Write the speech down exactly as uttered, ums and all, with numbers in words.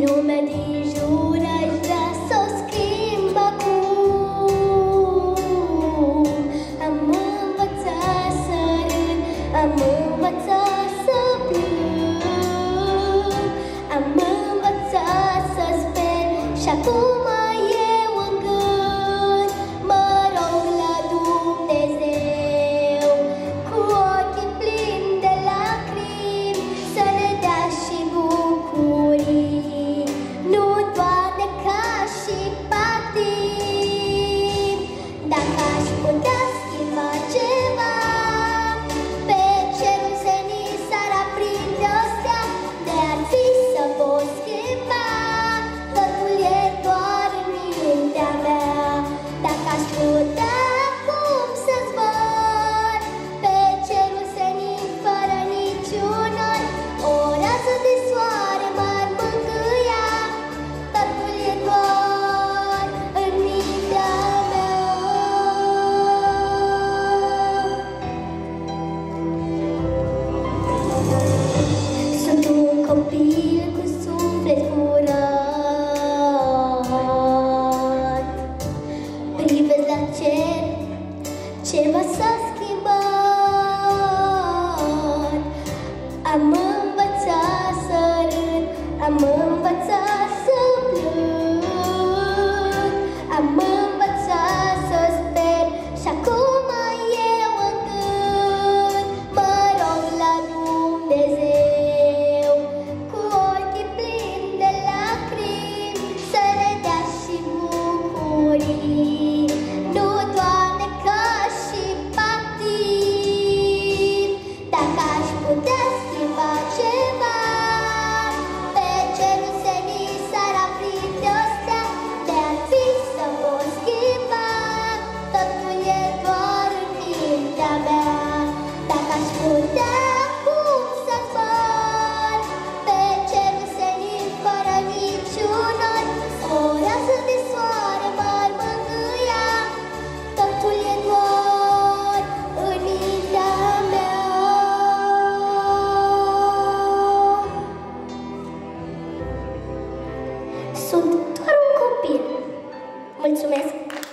Lumea din jur aș vrea să o schimb acum. Am învățat să râd, am învățat să plâng, am învățat să sper și acum eu în gând mă rog la Dumnezeu cu ochii plini de lacrimi să ne dea și bucurii, nu doar de ca și patim. Dacă aș putea schimba ceva, pe cerul senin s-ar aprinde o stea, de ar fi să pot schimba, totul e doar în mintea mea. Dacă aș putea acum să zbor pe cerul senin fără niciun nor, o rază de soare m-ar mângâia, totul e doar în mintea mea. Sunt un copil cu suflet curat, privesc la cer, ceva s-a schimbat. Am învățat să râd, am învățat să plâng, am învățat să sper și acum eu în gând mă rog la Dumnezeu cu ochii plini de lacrimi să ne dea și bucurii, nu doar de ca și patim. Dacă aș putea schimba ceva, pe cerul senin s-ar aprinde o stea, de ar fi să pot schimba, totul e doar în mintea mea. Dacă aș putea acum să zbor pe cerul senin fără niciun nor, o rază de soare m-ar mângâia, totul e doar în mintea mea. Sunt doar un copil. Mulțumesc!